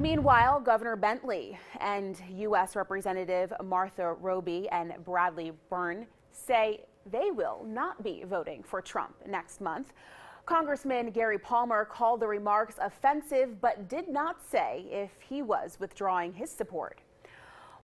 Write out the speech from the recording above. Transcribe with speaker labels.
Speaker 1: Meanwhile, Governor Bentley and U.S. Representative Martha Roby and Bradley Byrne say they will not be voting for Trump next month. Congressman Gary Palmer called the remarks offensive, but did not say if he was withdrawing his support.